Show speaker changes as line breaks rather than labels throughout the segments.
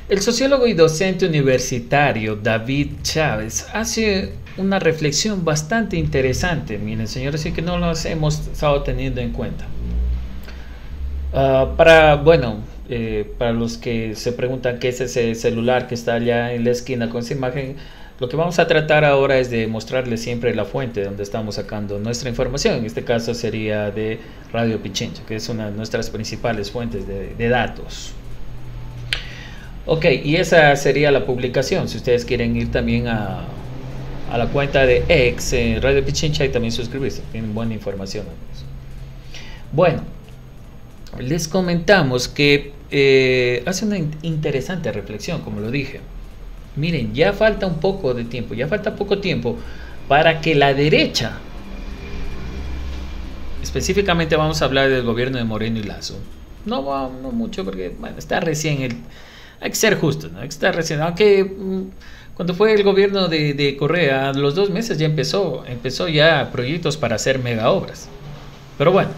El sociólogo y docente universitario David Chávez hace una reflexión bastante interesante. Miren, señores, y que no los hemos estado teniendo en cuenta. Para los que se preguntan qué es ese celular que está allá en la esquina con esa imagen, lo que vamos a tratar ahora es de mostrarles siempre la fuente donde estamos sacando nuestra información. En este caso sería de Radio Pichincha, que es una de nuestras principales fuentes de datos. Ok, y esa sería la publicación. Si ustedes quieren ir también a la cuenta de X, Radio Pichincha, y también suscribirse, tienen buena información. Bueno, les comentamos que hace una interesante reflexión, como lo dije. Miren, ya falta un poco de tiempo, ya falta poco tiempo para que la derecha, específicamente vamos a hablar del gobierno de Moreno y Lazo, no mucho porque bueno, está recién, hay que ser justos, ¿no? Hay que estar recién, aunque cuando fue el gobierno de Correa, a los 2 meses ya empezó ya proyectos para hacer mega obras. Pero bueno,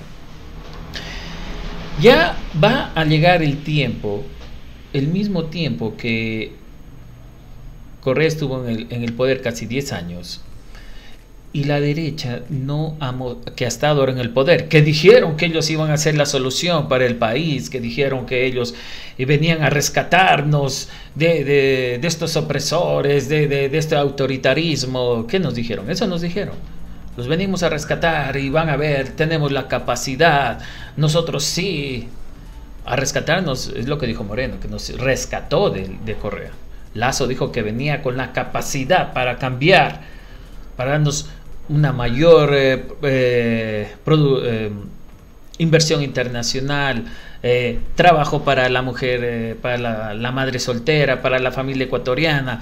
ya va a llegar el tiempo, el mismo tiempo que Correa estuvo en el poder casi 10 años y la derecha que ha estado ahora en el poder, que dijeron que ellos iban a ser la solución para el país, que dijeron que ellos venían a rescatarnos de estos opresores, de este autoritarismo. ¿Qué nos dijeron? Eso nos dijeron. Los venimos a rescatar y van a ver, tenemos la capacidad, nosotros sí, a rescatarnos, es lo que dijo Moreno, que nos rescató de Correa. Lazo dijo que venía con la capacidad para cambiar, para darnos una mayor inversión internacional, trabajo para la mujer, para la madre soltera, para la familia ecuatoriana.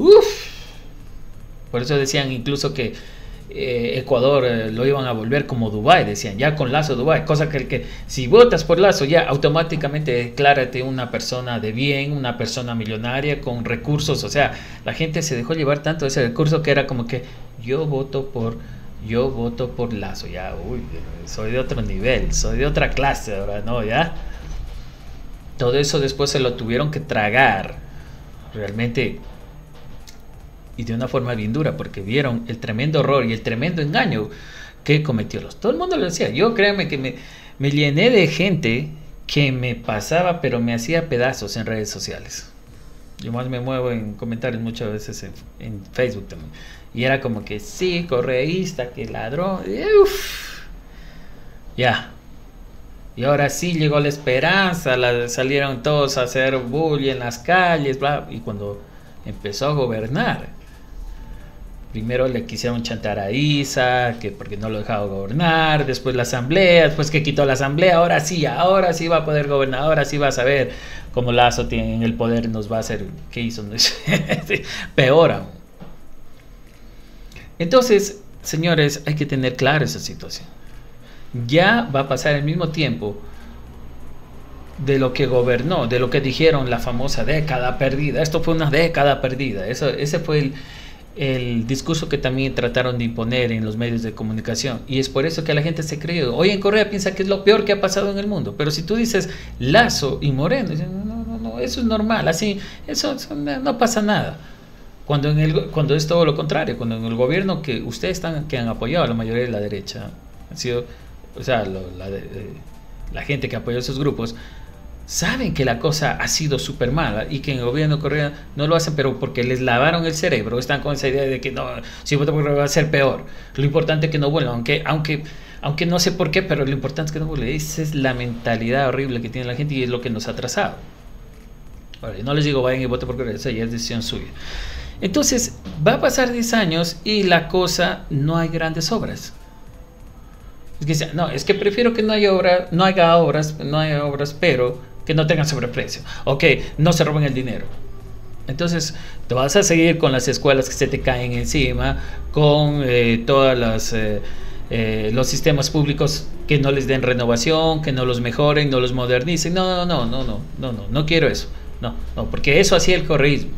Por eso decían incluso que Ecuador lo iban a volver como Dubái, decían, ya con Lazo Dubái, cosa que si votas por Lazo ya automáticamente declárate una persona de bien, una persona millonaria con recursos. O sea, la gente se dejó llevar tanto de ese recurso que era como que yo voto por Lazo, ya, soy de otro nivel, soy de otra clase ahora, no, ya. Todo eso después se lo tuvieron que tragar realmente, y de una forma bien dura, porque vieron el tremendo error y el tremendo engaño que cometió. Todo el mundo lo decía. Yo créanme que me llené de gente que me pasaba, pero me hacía pedazos en redes sociales. Yo más me muevo en comentarios muchas veces en Facebook también. Y era como que sí, correísta, que ladrón. Ya. Y ahora sí llegó la esperanza, salieron todos a hacer bullying en las calles, bla. Y cuando empezó a gobernar, primero le quisieron chantar a Isa, que porque no lo dejaba gobernar, después la asamblea, después que quitó la asamblea, ahora sí va a poder gobernar, ahora sí va a saber cómo Lazo tiene en el poder, nos va a hacer, ¿qué hizo? Peor aún. Entonces, señores, hay que tener claro esa situación. Ya va a pasar el mismo tiempo de lo que gobernó, de lo que dijeron la famosa década perdida. Esto fue una década perdida. Ese fue el discurso que también trataron de imponer en los medios de comunicación, y es por eso que la gente se cree. Hoy en Correa piensa que es lo peor que ha pasado en el mundo, pero si tú dices Lazo y Moreno, dicen, no, eso es normal, así, eso no pasa nada. Cuando es todo lo contrario, cuando en el gobierno que ustedes que han apoyado a la mayoría de la derecha, han sido, o sea, la gente que apoyó a esos grupos, saben que la cosa ha sido súper mala y que en el gobierno de Correa no lo hacen, pero porque les lavaron el cerebro, están con esa idea de que no, si votan por Correa va a ser peor. Lo importante es que no vuelva, aunque no sé por qué, pero lo importante es que no vuelva. Esa es la mentalidad horrible que tiene la gente y es lo que nos ha atrasado. Ahora, no les digo vayan y voten por Correa, esa ya es decisión suya. Entonces, va a pasar 10 años y la cosa, no hay grandes obras. Es que prefiero que no haya obras, pero que no tengan sobreprecio, o que no se roben el dinero. Entonces te vas a seguir con las escuelas que se te caen encima, con todas los sistemas públicos que no les den renovación, que no los mejoren, no los modernicen. No quiero eso. No, porque eso hacía el correísmo.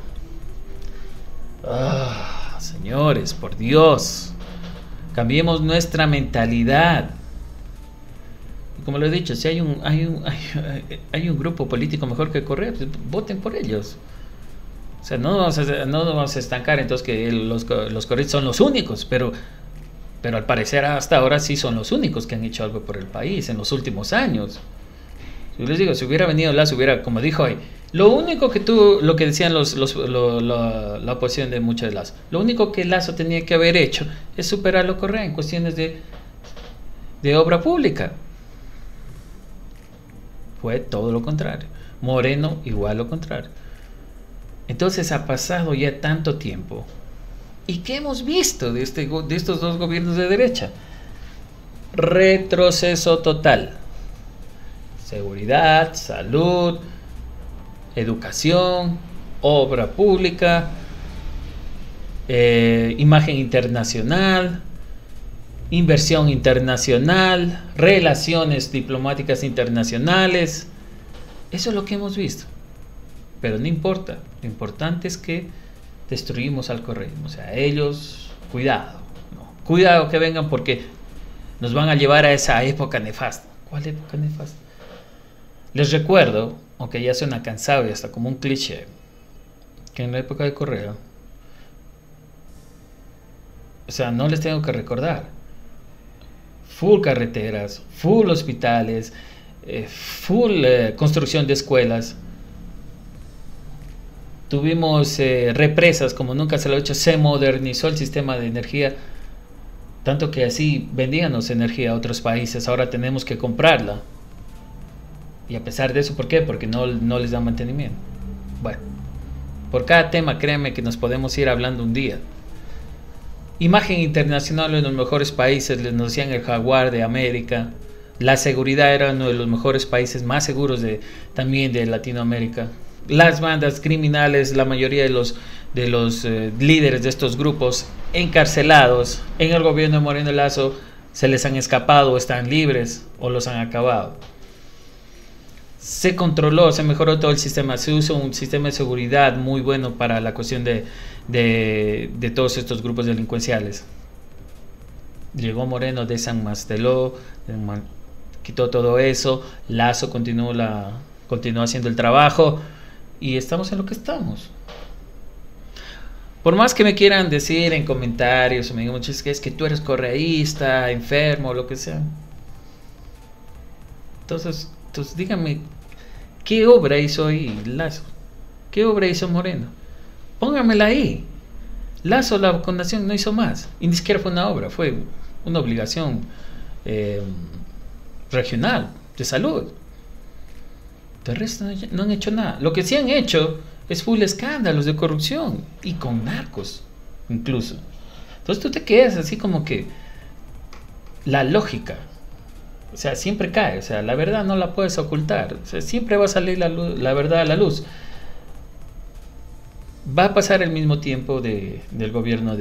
Señores, por Dios, cambiemos nuestra mentalidad. Y como lo he dicho, si hay un grupo político mejor que Correa, pues voten por ellos. O sea, no nos vamos a estancar entonces que los correístas son los únicos, pero al parecer hasta ahora sí son los únicos que han hecho algo por el país en los últimos años. Yo les digo, si hubiera venido Lazo, hubiera, como dijo hoy, lo único que lo que decían la oposición de muchos de Lazo, lo único que Lazo tenía que haber hecho es superarlo Correa en cuestiones de obra pública. Fue todo lo contrario. Moreno igual lo contrario. Entonces ha pasado ya tanto tiempo. ¿Y qué hemos visto de estos dos gobiernos de derecha? Retroceso total. Seguridad, salud, educación, obra pública, imagen internacional, inversión internacional, relaciones diplomáticas internacionales. Eso es lo que hemos visto. Pero no importa. Lo importante es que destruimos al correísmo. O sea, ellos, cuidado. No, cuidado que vengan porque nos van a llevar a esa época nefasta. ¿Cuál época nefasta? Les recuerdo, aunque ya suena cansado y hasta como un cliché, que en la época de Correa, o sea, no les tengo que recordar, full carreteras, full hospitales, full construcción de escuelas, tuvimos represas como nunca se lo ha hecho, se modernizó el sistema de energía, tanto que así vendíamos energía a otros países, ahora tenemos que comprarla. Y a pesar de eso, ¿por qué? Porque no les da mantenimiento. Bueno, por cada tema, créanme que nos podemos ir hablando un día. Imagen internacional en los mejores países, les nos decían el Jaguar de América. La seguridad era uno de los mejores países más seguros también de Latinoamérica. Las bandas criminales, la mayoría de los líderes de estos grupos encarcelados en el gobierno de Moreno Lazo, se les han escapado, están libres o los han acabado. Se controló, se mejoró todo el sistema, se usó un sistema de seguridad muy bueno para la cuestión de todos estos grupos delincuenciales. Llegó Moreno, desenmasteló, quitó todo eso, Lazo continuó haciendo el trabajo y estamos en lo que estamos. Por más que me quieran decir en comentarios, me digan muchos que es que tú eres correísta, enfermo, lo que sea. Entonces díganme, ¿qué obra hizo ahí Lazo? ¿Qué obra hizo Moreno? Póngamela ahí. Lazo, la vacunación no hizo más. Y ni siquiera fue una obra, fue una obligación regional de salud. De resto no han hecho nada. Lo que sí han hecho es full escándalos de corrupción y con narcos incluso. Entonces tú te quedas así como que la lógica, o sea, siempre cae, o sea, la verdad no la puedes ocultar, o sea, siempre va a salir la verdad a la luz. Va a pasar el mismo tiempo del gobierno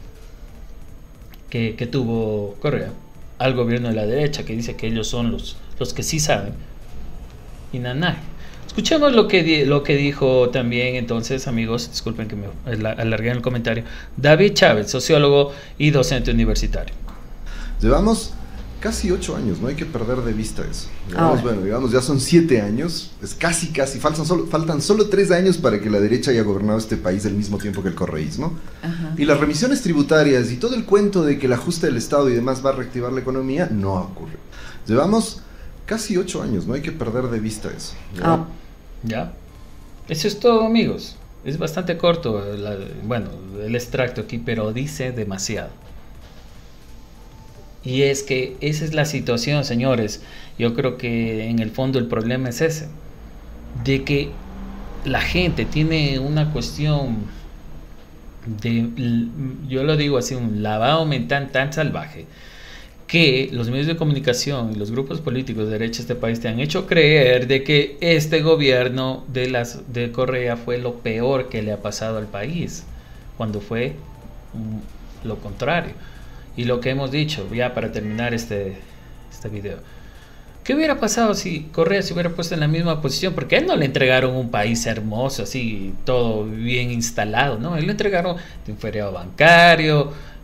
que tuvo Correa al gobierno de la derecha, que dice que ellos son los que sí saben. Y nada. Escuchemos lo que dijo también entonces, amigos, disculpen que me alargué en el comentario, David Chávez, sociólogo y docente universitario.
Llevamos casi 8 años, no hay que perder de vista eso. Digamos, ya son 7 años, es casi, faltan solo 3 años para que la derecha haya gobernado este país al mismo tiempo que el correísmo. Ajá. Y las remisiones tributarias y todo el cuento de que el ajuste del Estado y demás va a reactivar la economía, no ocurre. Llevamos casi 8 años, no hay que perder de vista eso.
¿Ya? Eso es todo, amigos. Es bastante corto, el extracto aquí, pero dice demasiado. Y es que esa es la situación, señores. Yo creo que en el fondo el problema es ese, de que la gente tiene una cuestión yo lo digo así, un lavado mental tan salvaje, que los medios de comunicación y los grupos políticos de derecha de este país te han hecho creer de que este gobierno de Correa fue lo peor que le ha pasado al país, cuando fue lo contrario. Y lo que hemos dicho, ya para terminar este video, ¿qué hubiera pasado si Correa se hubiera puesto en la misma posición? Porque a él no le entregaron un país hermoso, así, todo bien instalado, ¿no? Él le entregaron un feriado bancario,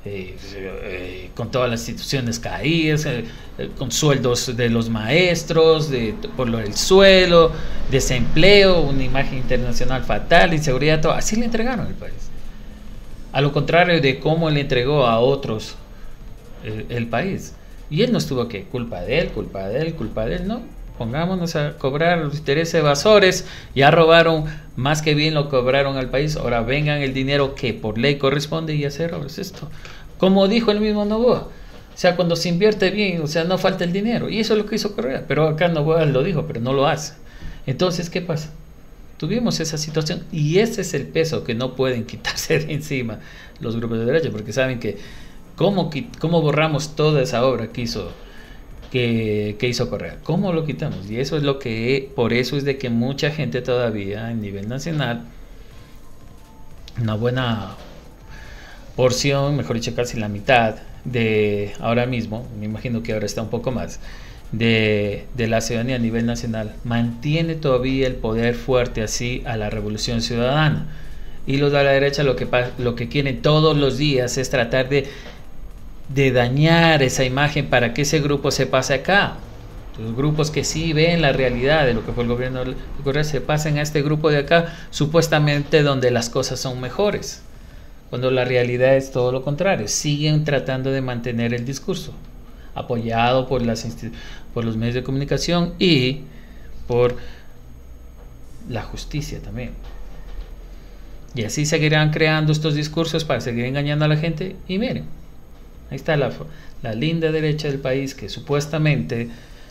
con todas las instituciones caídas, con sueldos de los maestros, por el suelo, desempleo, una imagen internacional fatal, inseguridad, todo. Así le entregaron el país. A lo contrario de cómo le entregó a otros el país. Y él no estuvo que culpa de él, no. Pongámonos a cobrar los intereses evasores, ya robaron, más que bien lo cobraron al país, ahora vengan el dinero que por ley corresponde y hacer obras. Esto, como dijo el mismo Noboa, o sea, cuando se invierte bien, o sea, no falta el dinero, y eso es lo que hizo Correa, pero acá Noboa lo dijo, pero no lo hace. Entonces, ¿qué pasa? Tuvimos esa situación y ese es el peso que no pueden quitarse de encima los grupos de derecha, porque saben que cómo borramos toda esa obra que hizo Correa, ¿cómo lo quitamos? Y eso es por eso es de que mucha gente todavía a nivel nacional, una buena porción, mejor dicho casi la mitad de ahora mismo, me imagino que ahora está un poco más, de la ciudadanía a nivel nacional, mantiene todavía el poder fuerte así a la revolución ciudadana. Y los de la derecha lo que quieren todos los días es tratar de dañar esa imagen para que ese grupo se pase acá. Los grupos que sí ven la realidad de lo que fue el gobierno de Correa se pasen a este grupo de acá, supuestamente donde las cosas son mejores, cuando la realidad es todo lo contrario. Siguen tratando de mantener el discurso, apoyado por los medios de comunicación y por la justicia también. Y así seguirán creando estos discursos para seguir engañando a la gente. Y miren, ahí está la linda derecha del país que supuestamente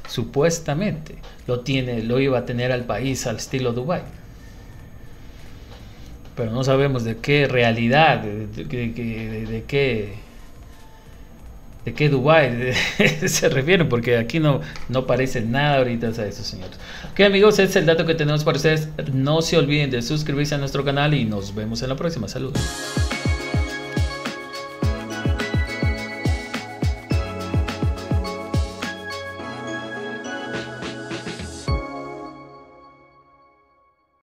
lo iba a tener al país al estilo Dubái. Pero no sabemos de qué realidad, de qué Dubái se refieren, porque aquí no parece nada ahorita a eso, señores. Ok, amigos, ese es el dato que tenemos para ustedes. No se olviden de suscribirse a nuestro canal y nos vemos en la próxima. Saludos.